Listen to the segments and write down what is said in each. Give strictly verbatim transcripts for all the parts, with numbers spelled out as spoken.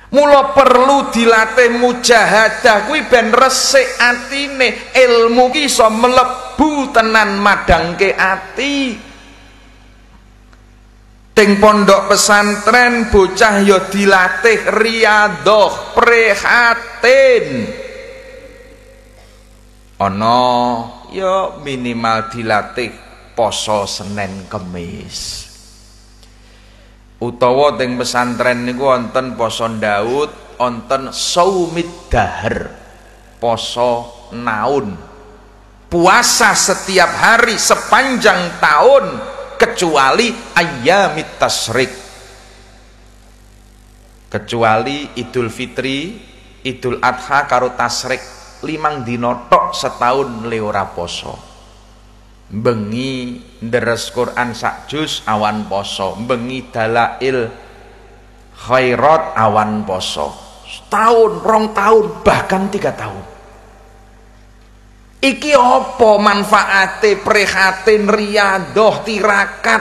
Mula perlu dilatih mujahadah kuwi ben resik atine, ilmu ki iso mlebu tenan madangke ati. Ting pondok pesantren bocah ya dilatih riyadhah prihatin. Ana ya minimal dilatih poso Senin Kemis. Utawa teng pesantren niku wonten poso Daud, wonten saumid dahar, poso naun, puasa setiap hari sepanjang tahun kecuali ayyamit tasyrik, kecuali Idul Fitri, Idul Adha karo tasyrik, limang dina tok setahun le ora poso. Bengi deres Quran sak juz awan poso, bengi dalail khairat awan poso, setahun, rong tahun, bahkan tiga tahun. Iki apa manfaate prihatin riyadhah tirakat?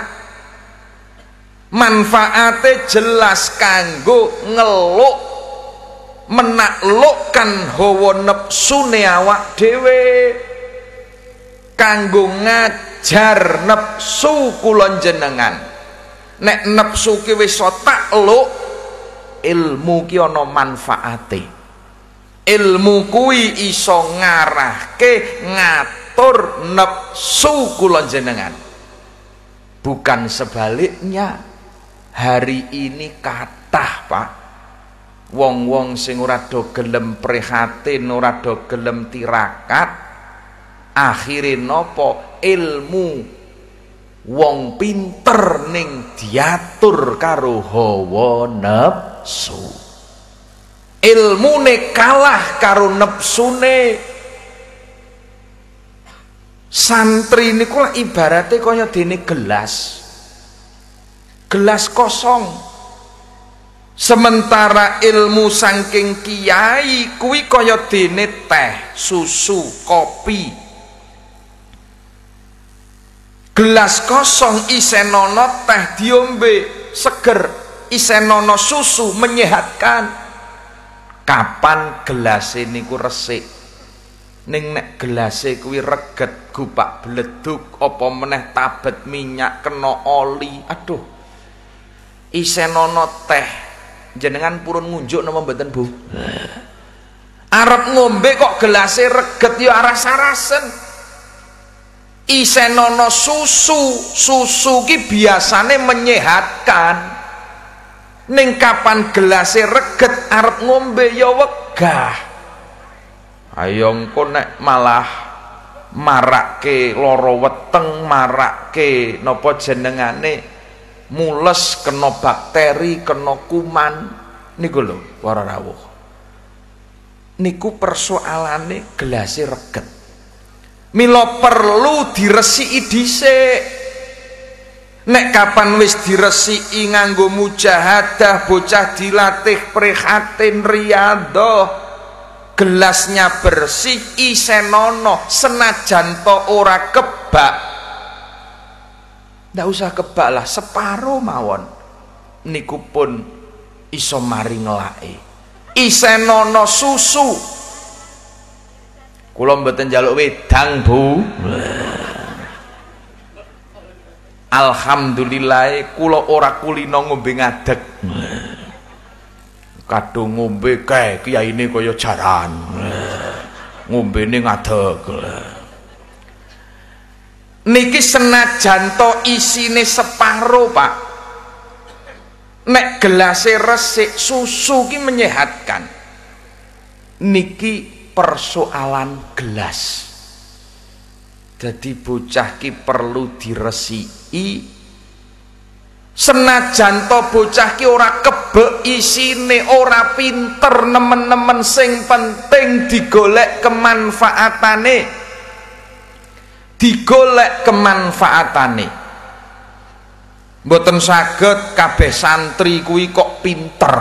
Manfaate jelas kanggo ngeluk menaklukkan hawa nepsune awak dhewe, kanggo ngajar nepsu kula jenengan. Nek nepsu ki wis takluk, ilmu ki ana manfaate. Ilmu kuwi iso ngarahke ngatur nepsu kula jenengan. Bukan sebaliknya. Hari ini kathah, Pak, wong-wong sing ora do gelem prihatin, ora do gelem tirakat, akhire napa? Ilmu wong pinter ning diatur karo hawa nafsu, ilmune kalah karo nepsune. Santri niku lah ibarate kaya dene gelas gelas kosong, sementara ilmu saking kiai kuwi kaya dene teh, susu, kopi. Gelas kosong isenono teh diombe seger, isenono susu menyehatkan. Kapan gelase niku resik? Ning nek gelase kuwi reget, gupak bleduk, apa meneh tabet minyak kena oli, aduh. Isenono teh jenengan purun ngunjuk napa mboten, Bu? Arep ngombe kok gelase reget ya aras-arasen. Isenono susu, susu ki biasane menyehatkan. Ning kapan gelase reget arep ngombe ya wegah. Ayo engko nek malah marake lara weteng, marake napa jenengane mules, kena bakteri, kena kuman, niku lho para rawuh. Niku persoalane gelase reget. Mila perlu diresiki dhisik. Nek kapan wis diresiki nganggo mujahadah, bocah dilatih prihatin riyadhah, gelasnya bersih, isenono, senajan to ora kebak. Ndak usah kebak lah, separo mawon niku pun iso mari ngelake. Isenono susu. Kula mboten njaluk wedang, Bu. Alhamdulillah kula ora kulino ngombe ngadeg. Kadung ngombe kae kiyaine kaya jaran. Ngombene ngadeg. Niki senajan to isine separo, Pak. Nek gelase resik, susu ki menyehatkan. Niki persoalan gelas. Jadi bocah ki perlu diresiki. Senajan to bocah ki ora kebek isine, ora pinter nemen-nemen, sing penting digolek kemanfaatane. Digolek kemanfaatane. Mboten saged kabeh santri kuwi kok pinter.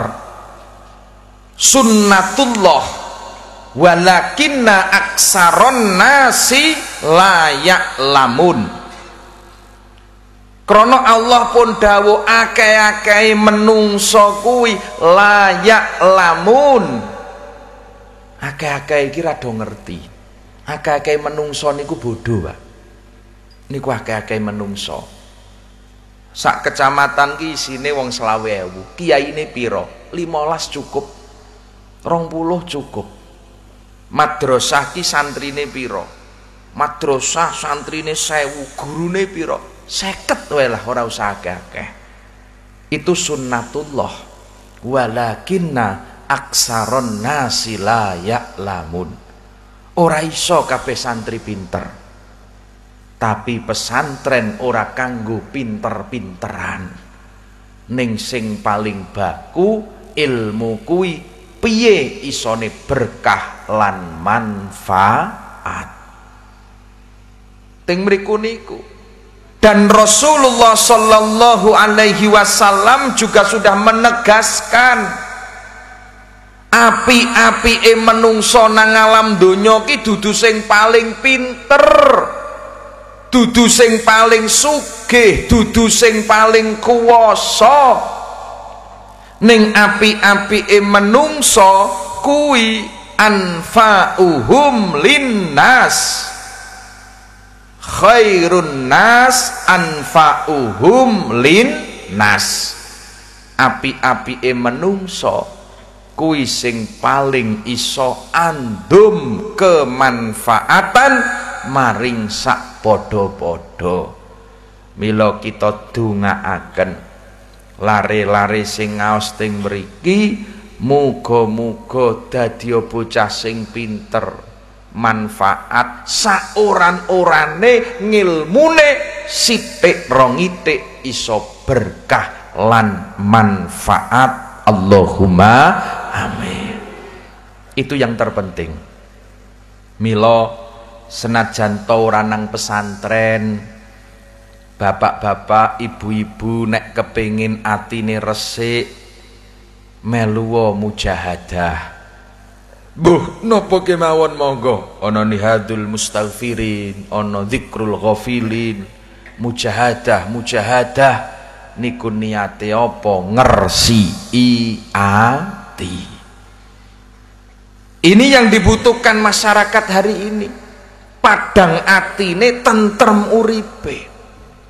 Sunnatullah walakinna aksaron nasi la ya'lamun. Krana Allah pun dawuh akeh-akeh menungso kuwi layak lamun. Akeh-akeh iki rada ngerti. Akeh-akeh menungso niku bodoh, Pak. Niku akeh-akeh menungso. Sak kecamatan ki isine wong selawe ewu. Kiyaine pira? limolas cukup. rong puluh cukup. Madrasah ki santrine pira? Madrasah santrine sewu, gurune pira? seket wae lah, ora usah akeh-akeh. Itu sunnatullah. Walakinna aksaron nasi la ya'lamun. Ora iso kabeh santri pinter. Tapi pesantren ora kanggo pinter-pinteran. Ning sing paling baku ilmu kuwi piye isone berkah lan manfaat. Teng mriku niku. Dan Rasulullah Sallallahu Alaihi Wasallam juga sudah menegaskan api-api e menungso nang alam donya ki dudu sing paling pinter, dudu sing paling sugih, dudu sing paling kuwasa. Ning api-api e menungso kuwi anfa'uhum linnas. Khairun nas anfa'uhum lin nas. Api-api e menungso kuwi sing paling iso andum kemanfaatan maring sak padha-padha. Mila kita dongaaken lare-lare sing ngaos teng mriki muga-muga dadi bocah sing pinter, manfaat saoran-orane ngilmune sithik rong itik iso berkah lan manfaat. Allahumma amin. Itu yang terpenting. Mila senajan to ora nang pesantren, bapak-bapak, ibu-ibu nek kepengin atine resik melu mujahadah. Buh, napa kemawon monggo. Ana nihadul mustaghfirin, ana dzikrul ghafilin, mujahadah, mujahadah niku niate apa? Ngersii ati. Ini yang dibutuhkan masyarakat hari ini. Padang atine tentrem uripe.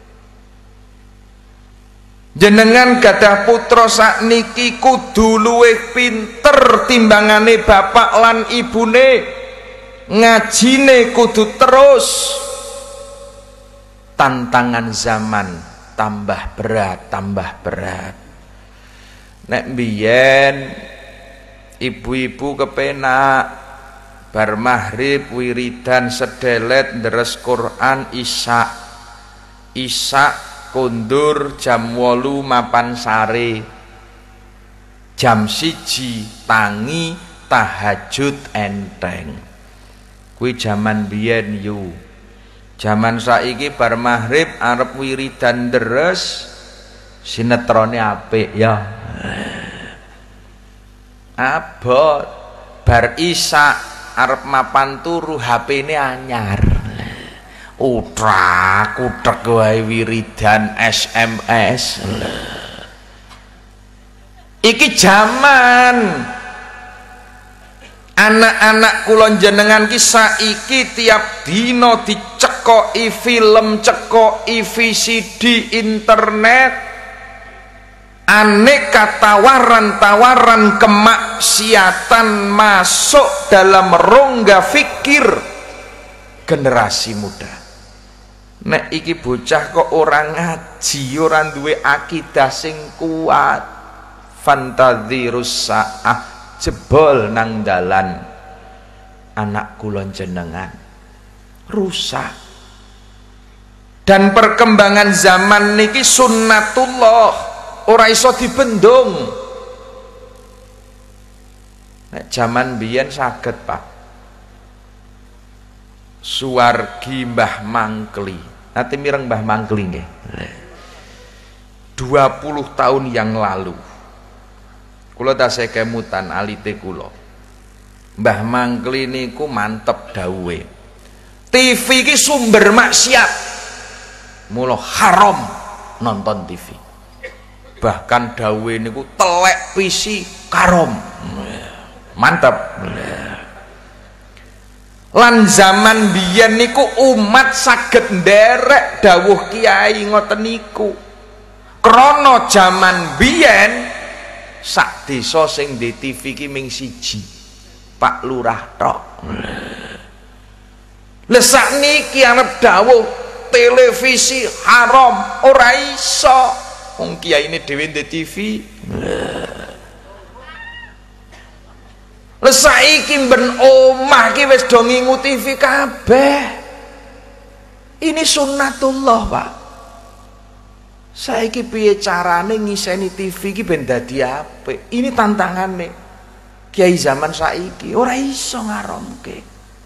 Jenengan gadah putra sakniki kudu luwih pinter timbangane bapak lan ibune. Ngajine kudu terus. Tantangan zaman tambah berat, tambah berat. Nek mbiyen ibu-ibu kepenak bar maghrib wiridan sedelet deres Quran isya. Isya kondur jam wolu mapan sare, jam siji tangi tahajud enteng. Kuwi jaman biyen yu. Jaman saiki bar maghrib arep wiridan deres sinetrone apik ya. Abot bar isya arep mapan turu H P-ne anyar. Utrak utek wae wiridan S M S. Iki zaman anak-anak kula jenengan ki saiki tiap dina dicekoki film, cekoki V C D internet, aneka tawaran-tawaran kemaksiatan masuk dalam rongga fikir generasi muda. Nek iki bocah kok orang ngaji, orang duwe akidah sing kuat, fantadzirus saah, jebol nang dalan anak kula jenengan rusak. Dan perkembangan zaman niki sunnatullah, ora iso dibendung. Nek zaman biyen saged, Pak. Suwargi Mbah Mangkli. Nanti mireng Mbah Mangkli nggih. dua puluh tahun yang lalu. Kula tasih kemutan alite kula. Mbah Mangkli niku mantep dawuhe. T V ki sumber maksiat. Mula haram nonton T V. Bahkan dawe niku telek P C karom. Mantap. Lan zaman biyen niku umat saged nderek dawuh kiai ngoten niku. Krana zaman biyen sak desa sing di T V ki ming siji, Pak Lurah tok. Lah sakniki arep dawuh televisi haram ora iso. Wong kiyaine dhewe ndek T V. Lah saiki ben omah ki wis do ngingu T V kabeh. Ini sunnatullah, Pak. Saiki piye carane ngiseni T V ki ben dadi apik? Ini tantangane kiai zaman saiki, ora iso ngaramke.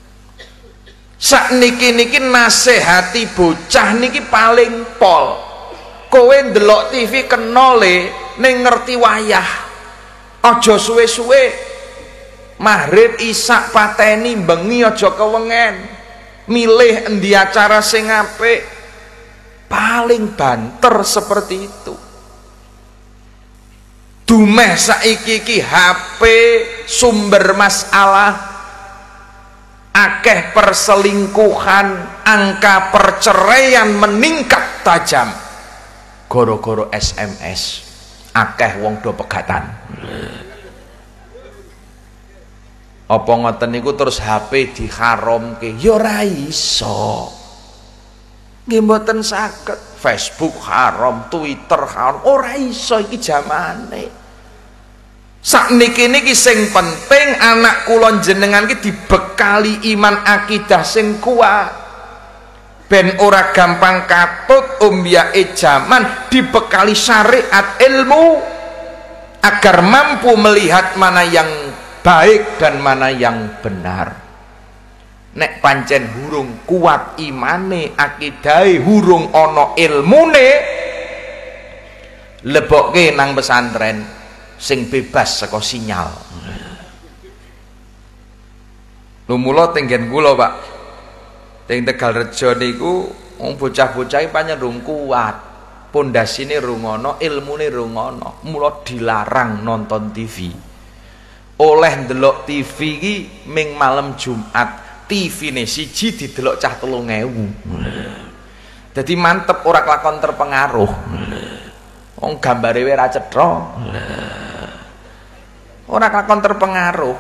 Sakniki niki nasihati bocah niki paling pol. Kowe ndelok T V kena le ning ngerti wayah. Aja suwe-suwe maghrib isak pateni bengi aja kewengen. Milih endi acara sing apik. Paling banter seperti itu. Dumeh saiki iki H P sumber masalah, akeh perselingkuhan, angka perceraian meningkat tajam goro-goro S M S, akeh wong do pegatan. Apa ngoten niku terus H P diharamke? Ya ora iso. Nggih mboten saged. Facebook haram, Twitter haram, ora iso iki jamane. Sakniki niki sing penting anak kula jenengan ki dibekali iman akidah sing kuat. Ben ora gampang katut umbiyae jaman, dibekali syariat ilmu agar mampu melihat mana yang baik dan mana yang benar. Nek pancen hurung kuat imane akidahe, hurung ana ilmune, lebokke nang pesantren sing bebas saka sinyal. Lho mula tenggen kula, Pak, teng Tegalrejo niku wong bocah-bocah pancen rung kuat, pondasine rung ana, ilmune rung ana, mula dilarang nonton T V. Oleh ndelok T V iki ming malam Jumat, T V-ne siji didelok cah telung ewu. Dadi mantep ora kelakon terpengaruh. Wong gambare wae ra cetha. Ora kelakon terpengaruh.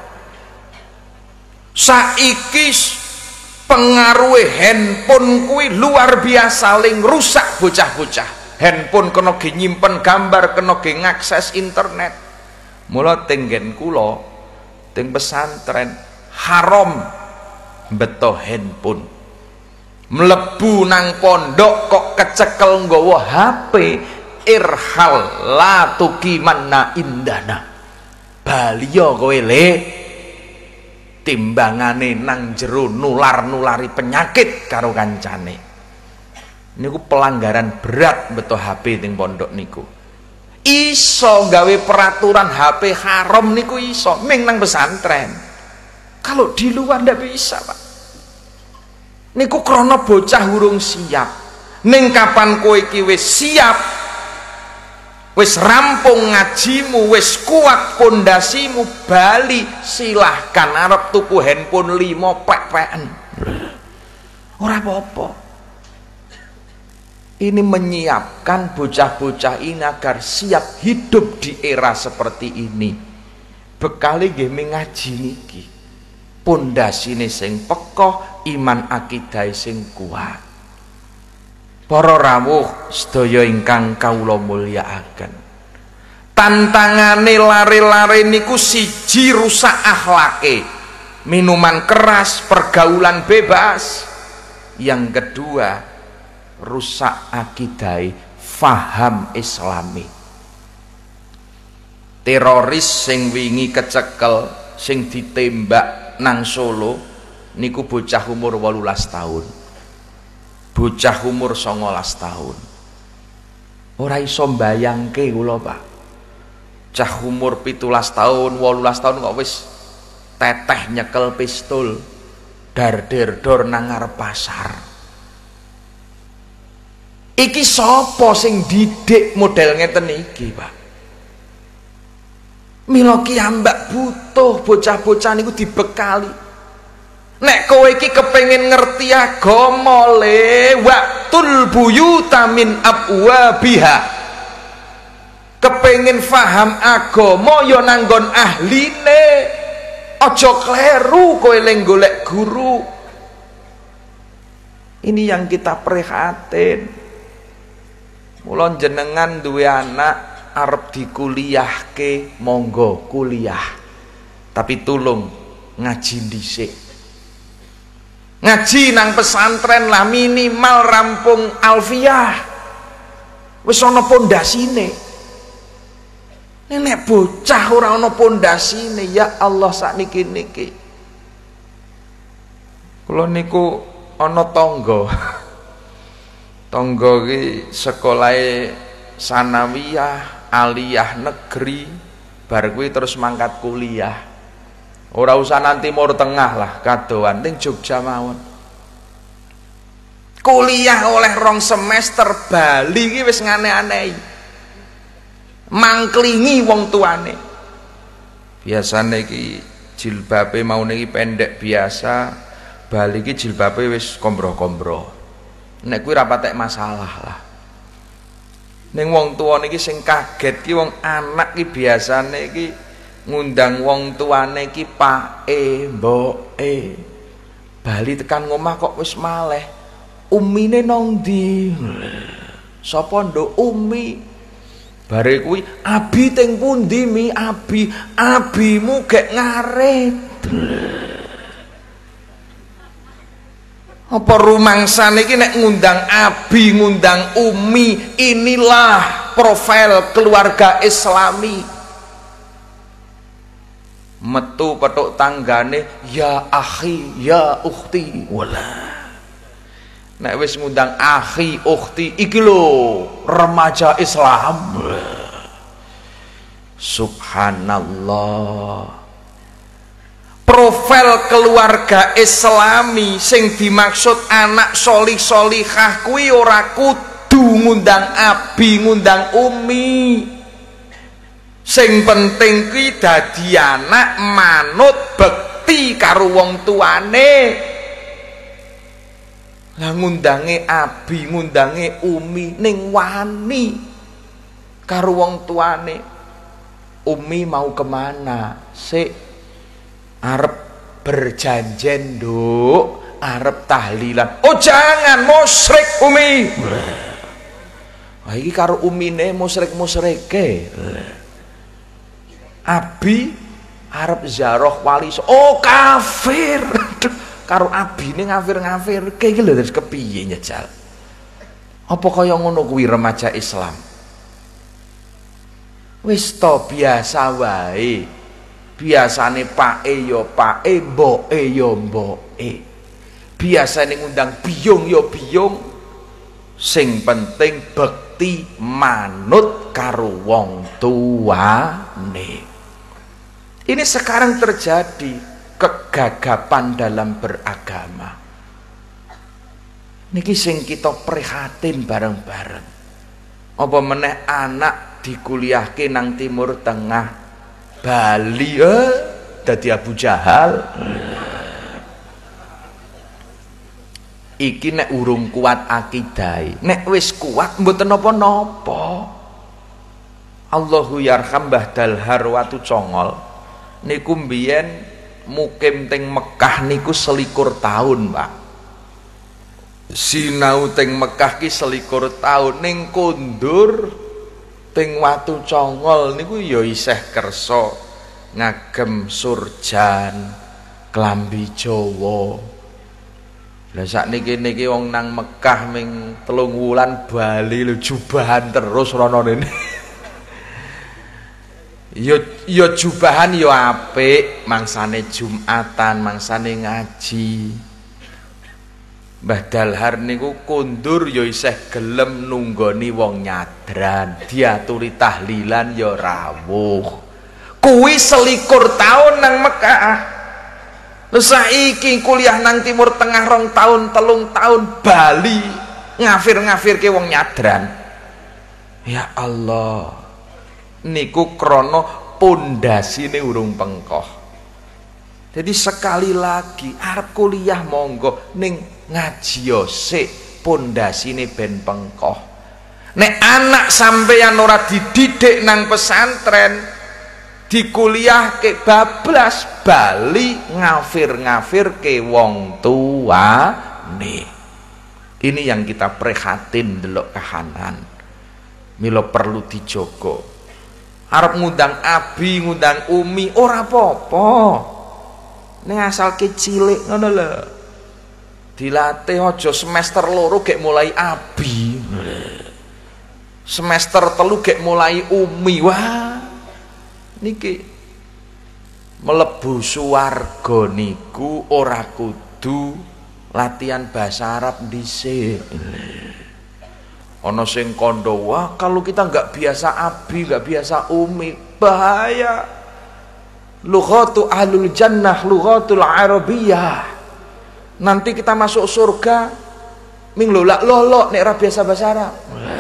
Saiki pengaruhe handphone kuwi luar biasa, ling rusak bocah-bocah. Handphone kena ge nyimpen gambar, kena ge ngakses internet. Mula tenggen kula teng pesantren haram beto handphone. Mlebu nang pondok kok kecekel nggawa H P, irhal la tuqimanna indana. Baliyo kowe le, timbangane nang jero nular-nulari penyakit karo kancane. Niku pelanggaran berat beto H P teng pondok niku. Iso gawe peraturan H P haram niku iso ming nang pesantren. Kalau di luar ndak bisa, Pak. Niku krana bocah urung siap. Ning kapan kowe iki wis siap, wis rampung ngajimu, wis kuat pondasimu, bali silahkan. Arep tuku handphone lima pek-peken, ora apa-apa. Ini menyiapkan bocah-bocah ini agar siap hidup di era seperti ini. Bekale nggih ngaji niki, pondasine sing pekoh, iman akidah sing kuat. Para rawuh sedaya ingkang kawula mulyakaken, tantangane lare-lare niku siji rusak akhlake, minuman keras, pergaulan bebas. Yang kedua, rusak akidai, faham islami. Teroris sing wingi kecekel, sing ditembak nang Solo niku bocah umur wolulas tahun, bocah umur songolas tahun. Ora iso mbayangke kula, Pak, cah umur pitulas tahun, wolulas tahun kok wis teteh nyekel pistol dar der dor nang ngarep pasar. Iki sapa sing didik model ngeten iki, Pak? Mila kiambak butuh bocah-bocah niku dibekali. Nek kowe iki kepengin ngerti agama le waqtul buyuta min abwabiha. Kepengin faham agama ya nanggon ahline. Aja kleru kowe leng golek guru. Ini yang kita prihatin. Mula jenengan duwe anak arep dikuliahke, monggo kuliah. Tapi tulung ngaji dhisik. Ngaji nang pesantren lah minimal rampung alfiyah. Wis ana pondasine. Nek bocah ora ana pondasine, ya Allah sakniki niki. Kula niku ana tangga. Tangga ki sekolahe sanawiyah, aliyah negeri, bar kuwi terus mangkat kuliah. Ora usah nanti Timur Tengah lah, kadoan ning Jogja mawon. Kuliah oleh rong semester Bali ki wis ngane-anehi. Mangklingi wong tuane. Biasane iki jilbabe maune iki pendek biasa, Bali ki jilbabe wis kombro-kombro. Nek kuwi ra patek masalah lah. Ning wong tuwa niki sing kaget ki wong anak ki biasane iki ngundang wong tuane ki pake, mboke. Bali tekan ngomah kok wis maleh. Umine nang ndi? Sapa nduk umi? Bare kuwi abi teng pundi mi abi? Abimu gek ngarit. Apa rumangsane iki nek ngundang abi, ngundang umi, inilah profil keluarga Islami. Metu petuk tanggane, ya akhi, ya ukhti. Wala. Nek wis ngundang akhi, ukhti, iki lho remaja Islam. Subhanallah. Profil keluarga Islami sing dimaksud anak solih solihah kuwi ora kudu ngundang abi, ngundang umi. Sing penting kuwi dadi anak manut bekti karo wong tuane. Lah ngundange abi, ngundange umi ning wani karo wong tuane. Umi mau kemana? Sik arep berjanjen nduk, arep tahlilan. Oh jangan, musyrik umi. Wah iki karo umine musyrik-musyrike. Abi arep ziarah wali. Oh kafir. Karo abine ngafir-ngafirke iki lho terus kepiye nyejal. Apa kaya ngono kuwi remaja Islam? Wis to biasa wae. Biasane pake ya pake, mboke ya mboke. Biasane ngundang biyung ya biyung. Sing penting bekti manut karo wong tuane. Ini sekarang terjadi kegagapan dalam beragama. Niki sing kita prihatin bareng-bareng. Apa meneh anak dikuliahke nang Timur Tengah, Bali eh dadi Abu Jahal. Iki nek urung kuat akidai, nek wis kuat mboten napa-napa. Allahu yarham Mbah Dalhar Watu Congol niku mbiyen mukim teng Mekah niku selikur tahun, Pak. Sinau teng Mekah ki selikur tahun, ning kondur teng Watu Congol niku ya isih kersa ngagem surjan, klambi Jawa. Lah sakniki niki wong nang Mekah ming telung wulan Bali lho jubahan terus rono rene. Ya ya jubahan ya apik, mangsane Jumatan, mangsane ngaji. Mbah Dalhar niku kundur ya isih gelem nunggoni wong nyadran, diaturi tahlilan ya rawuh. Kuwi selikur tahun nang Mekah. Lha saiki kuliah nang Timur Tengah rong tahun, telung tahun Bali ngafir-ngafirke wong nyadran. Ya Allah, niku krana pondasine urung pengkoh. Jadi sekali lagi arep kuliah monggo ning ngaji yo sik pondasine ben pengkoh. Nek anak sampeyan ora dididik nang pesantren, di kuliah ke bablas bali ngafir-ngafir ke wong tua nih. Ini yang kita prihatin delok kahanan. Milo perlu dijogo. Arep ngundang abi, ngundang umi ora apa-apa. Ning asal cilik ngono lho. Dilatih aja semester loro gek mulai abi. Semester telu gek mulai umi. Wah. Niki mlebu swarga niku ora kudu latihan bahasa Arab dhisik. Ana sing kondo, wah kalau kita nggak biasa abi, nggak biasa umi, bahaya. Lughatu ahlul jannah, lughatul arabiyah. Nanti kita masuk surga ming lolak lolok nek ora biasa bahasa Arab.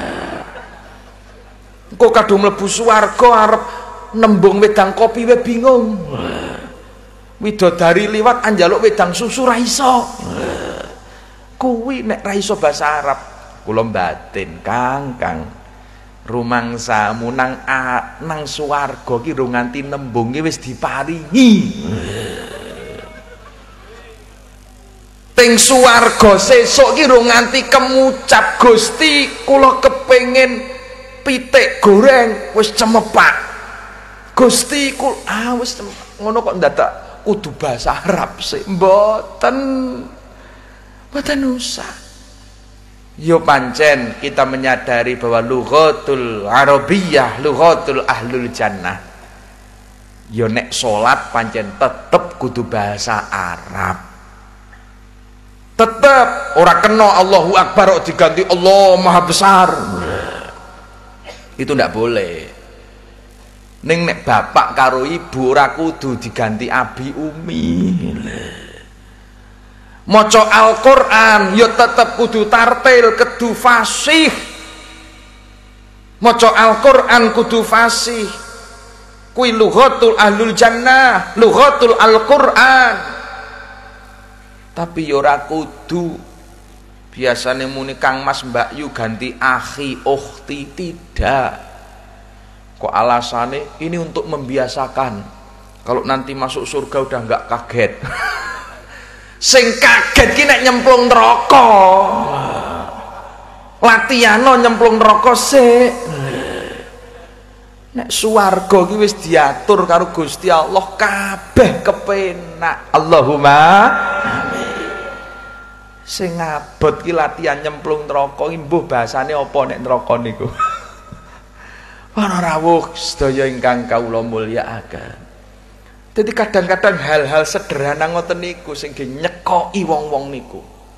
Engko kadung mlebu swarga arep nembung wedang kopi we bingung. Widodari liwat anjaluk wedang susu ra iso. Kuwi nek ra iso bahasa Arab. Kula batin Kang, Kang. Rumangsamu nang a, nang swarga ki ro nganti nembunge wis diparingi. Ting swarga sesuk ki ro nganti kemucap Gusti kula kepengin pitik goreng wis cemepak. Gusti kul ah wis ngono kok ndadak kudu bahasa Arab sih. Mboten. Mboten usah. Yo pancen kita menyadari bahwa lughatul arabiyah, lughatul ahlul jannah. Yo nek salat pancen tetep kudu bahasa Arab. Tetep ora kena Allahu Akbar kok diganti Allah Maha Besar. Itu ndak boleh. Ning nek bapak karo ibu ora kudu diganti abi umi. Maca Al-Qur'an ya tetep kudu tartil, kudu fasih. Maca Al-Qur'an kudu fasih. Kuwi lughatul ahlul jannah, lughatul Al-Qur'an. Tapi ya ora kudu biasane muni Kang Mas Mbak Yu ganti akhi ukhti, tidak. Kok alasannya ini untuk membiasakan. Kalau nanti masuk surga udah nggak kaget. Sing kaget ki nek nyemplung neraka. Latihano nyemplung neraka sik. Nek swarga ki wis diatur karo Gusti Allah kabeh kepenak. Allahumma amin. Sing ngabot ki latihan nyemplung neraka ki mbuh bahasane apa nek neraka niku. Para rawuh sedaya ingkang kawula mulyakaken. Jadi kadang-kadang hal-hal sederhana ngoten niku sing nyekoki wong-wong niku.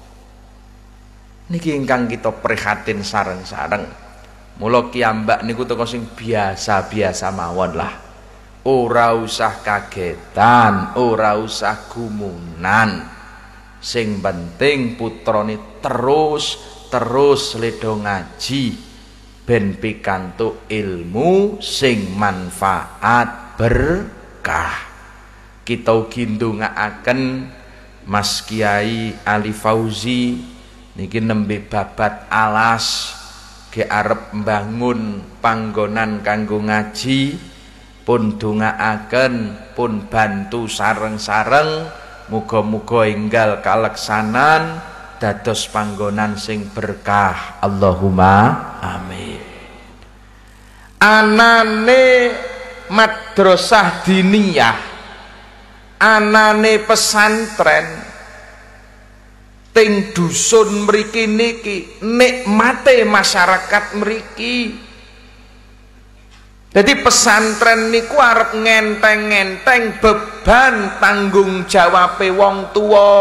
Niki ingkang kita prihatin sareng-sareng. Mula kiambak niku teko sing biasa-biasa mawon lah. Ora usah kagetan, ora usah gumunan. Sing penting putrane terus terus ledo ngaji ben pikantuk ilmu sing manfaat berkah. Kita ugi ndongaaken Mas Kiai Ali Fauzi niki nembe babat alas ge arep mbangun panggonan kanggo ngaji, pun ndongaaken pun bantu sareng-sareng muga-muga enggal kaleksanan dados panggonan sing berkah. Allahumma amin. Anane madrasah diniyah, anane pesantren ting dusun mriki niki nikmate masyarakat mriki. Jadi pesantren niku arep ngenteng-ngenteng beban tanggung jawabe wong tua.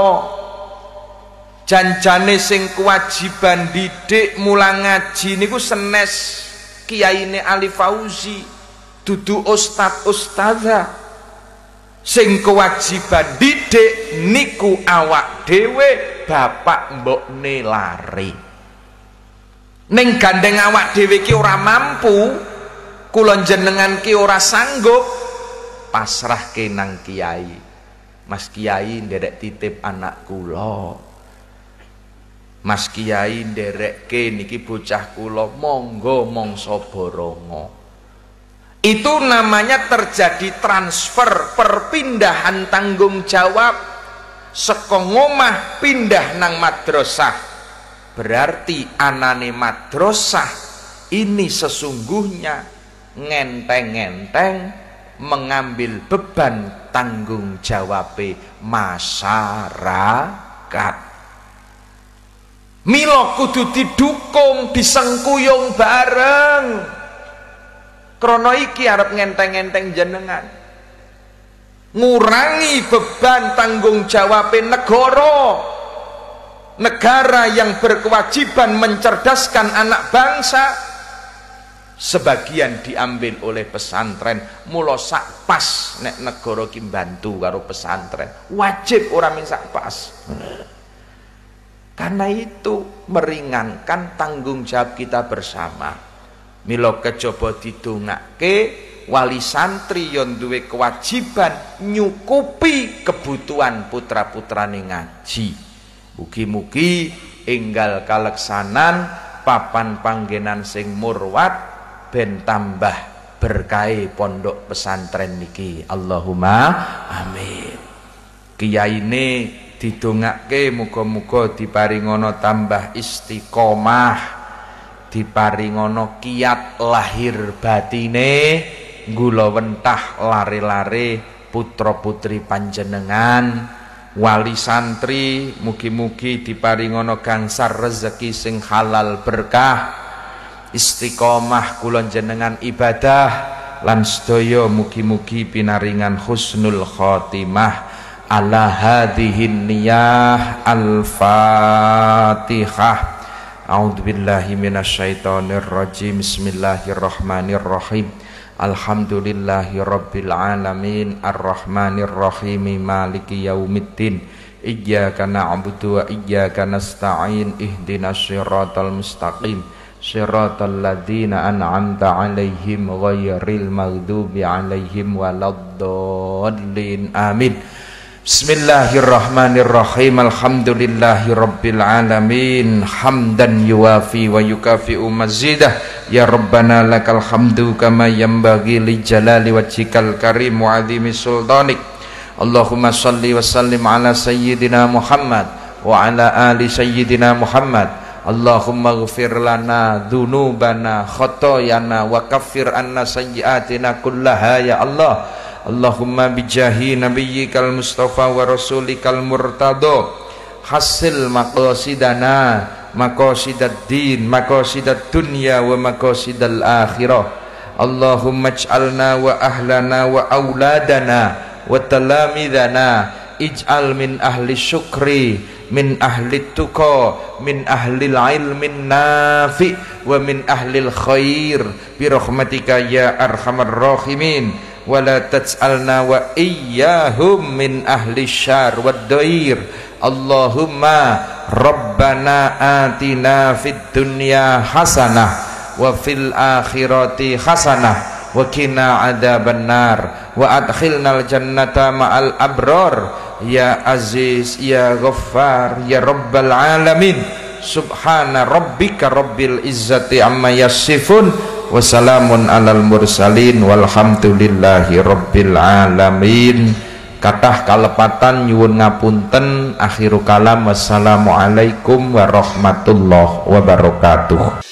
Janjane sing kewajiban didik mulang ngaji niku senes kiyaine Ali Fauzi, dudu ustad ustadzah. Sing kewajiban didik niku awak dhewe bapak mbokne lari. ning gandeng awak dhewe ki ora mampu, kula jenengan ki ora sanggup, pasrahke nang kiai. Mas Kiai nderek titip anak kula, Mas Kiai nderekke niki bocah kula, monggo mangsa baronga. Itu namanya terjadi transfer, perpindahan tanggung jawab saka ngomah pindah nang madrasah. Berarti anane madrasah ini sesungguhnya ngenteng-ngenteng mengambil beban tanggung jawab masyarakat. Mila kudu didukung, disengkuyung bareng. Krana iki arep ngenteng-ngenteng jenengan, ngurangi beban tanggung jawab negara, negara yang berkewajiban mencerdaskan anak bangsa. Sebagian diambil oleh pesantren. Mula sak pas nek negara ki mbantu karo pesantren, wajib ora min sak pas. Karena itu meringankan tanggung jawab kita bersama. Mila kejaba didongake wali santri yang duwe kewajiban nyukupi kebutuhan putra-putrane ngaji. Mugi-mugi enggal kaleksanan papan panggenan sing murwat ben tambah berkahe pondok pesantren niki. Allahumma amin. Kiyaine didongake muga-muga diparingono tambah istiqomah, diparingono kiat lahir batine, gula wentah lare-lare putra putri panjenengan. Wali santri mugi-mugi diparingono gangsar rezeki sing halal berkah, istiqomah kula jenengan ibadah lan sedaya mugi-mugi pinaringan husnul khotimah. Ala hadhihin niyah al-fatihah. A'udzubillahi minasyaitonir rajim. Bismillahirrahmanirrahim. Alhamdulillahi rabbil alamin, arrahmanir rahim, maliki yaumiddin. Iyyaka na'budu wa iyyaka nasta'in. Ihdinas siratal mustaqim, siratal ladzina an'amta 'alaihim ghairil maghdubi 'alaihim waladdallin. Amin. Bismillahirrahmanirrahim. Alhamdulillahi rabbil alamin, hamdan yuwafi wa yukafi'u mazidah. Ya Rabbana lakal hamdu kama yanbaghi li jalali wajhikal karim wa 'azimi sultanik. Allahumma salli wa sallim ala sayyidina Muhammad wa ala ali sayyidina Muhammad. Allahumma ighfir lana dzunubana khotoyana wa kaffir anna sayyi'atina kullaha ya Allah. Allahumma bijahi nabiyyikal mustafa wa rasulikal murtado hasil maqasidana maqasidad din maqasidad dunya wa maqasidal akhirah. Allahumma ij'alna wa ahlana wa auladana wa talamidana ij'al min ahli syukri, min ahli tuqa, min ahli ilmin nafi wa min ahli khair bi rahmatika ya arhamar rahimin. Wala taj'alna wa iyyahum min ahli syarr wad dair. Allahumma rabbana atina fid dunya hasanah wa fil akhirati hasanah wa qina adzaban nar wa adkhilnal jannata ma'al abrar ya aziz ya ghaffar ya rabbal alamin. Subhana rabbika rabbil izzati amma yasifun wa salamun alal mursalin walhamdulillahi rabbil alamin. Kathah kalepatan nyuwun ngapunten. Akhiru kalam, wassalamualaikum warahmatullahi wabarakatuh.